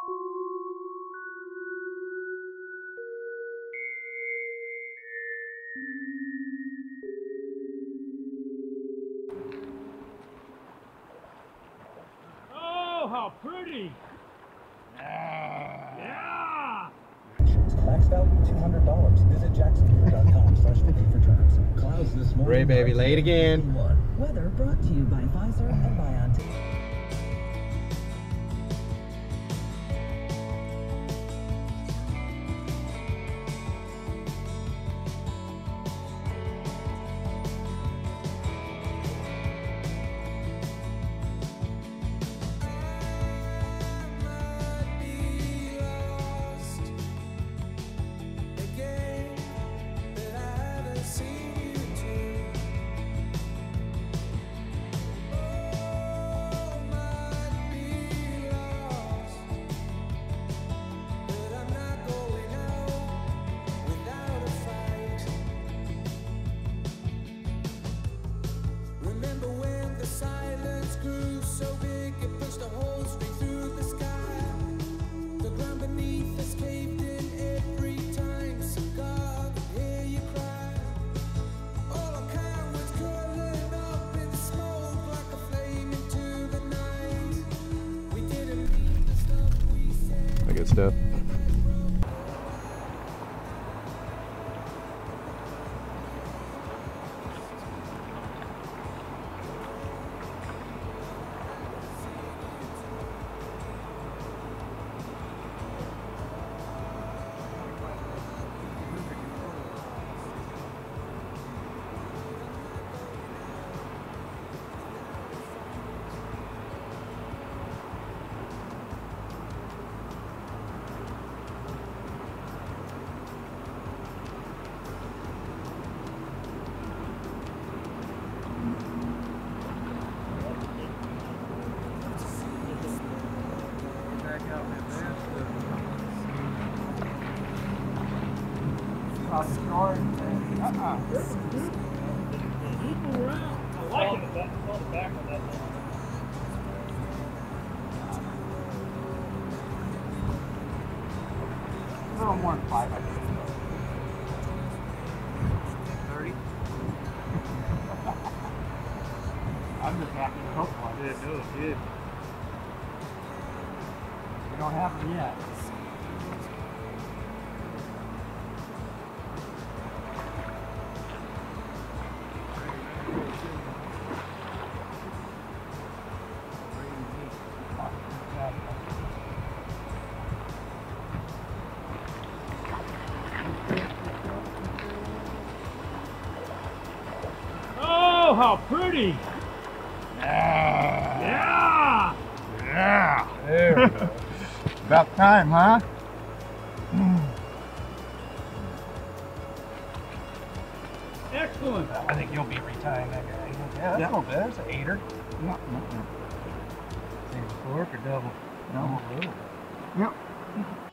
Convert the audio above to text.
Oh, how pretty! Yeah! Max value $200. Visit jacksonville.com/50 for terms. Clouds this morning. Ray, baby, late again. Weather brought to you by Pfizer and BioNTech. Good stuff. A little more than 5, I think. 30? I'm just happy to cook one. Yeah, no, good. We don't have them yet. Oh, how pretty! Yeah! Yeah! There we go. About time, huh? Excellent! I think you'll be retying that guy. Yeah, that's a little bit. That's an 8er. Yeah, Single fork or double? no. Double. Yep.